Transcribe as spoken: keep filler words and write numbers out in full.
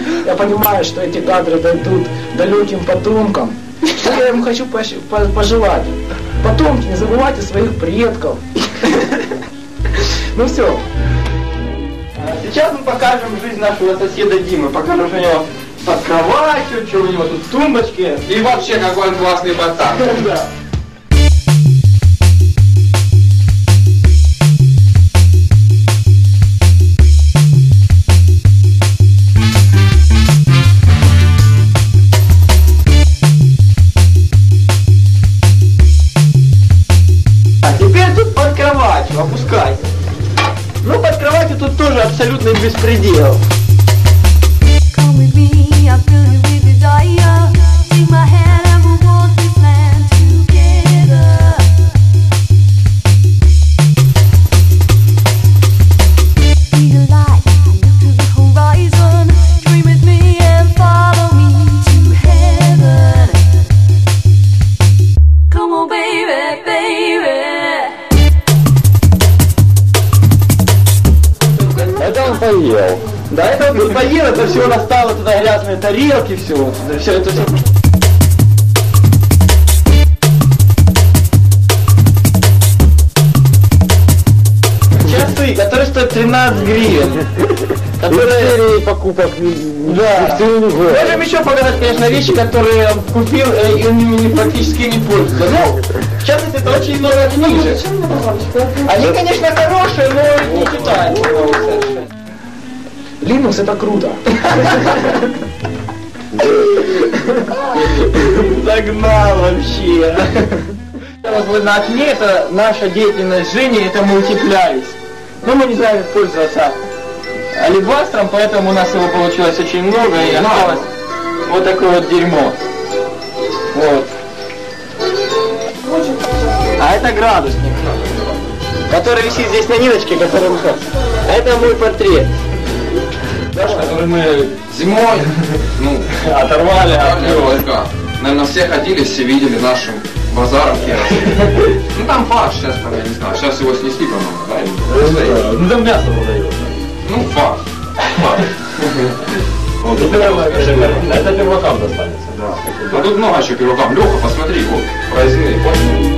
я понимаю, что эти кадры дойдут далеким потомкам. Что я им хочу пожелать? Потомки, не забывайте своих предков. Ну все. Сейчас мы покажем жизнь нашего соседа Димы. Покажем, что у него под кроватью, что у него тут в тумбочке. И вообще, какой он классный пацан. Да. А теперь тут под кроватью, опускайся. Ну, под кроватью тут тоже абсолютный беспредел. Это он поел. Да, это он поел, это все расставило туда грязные тарелки, все, да, все это все. Часы, которые стоят тринадцать гривен. Которые покупок. Да. Можем еще показать, конечно, вещи, которые он купил э, и он ими практически не пользуется. Ну, в частности, это очень много книжек. Они, конечно, хорошие, но не читают совершенно. Linux это круто. Загнал вообще. Вот вы на окне, это наша деятельность Жени, это мы утеплялись. Но мы не знаем как пользоваться алебастром, поэтому у нас его получилось очень много и осталось вот такое вот дерьмо. Вот. А это градусник, который висит здесь на ниточке, который... А это мой портрет. Который мы зимой, ну, Оторвали от войска. Наверное, все ходили, все видели нашим базаром Кировским. Ну там фарш сейчас, там, я не знаю, сейчас его снесли, по-моему, да? Ну там мясо продают. Ну, фарш. Фарш. Вот, Это первакам достанется. да. Ну тут много еще первакам. Леха, посмотри, вот, проездные, понял?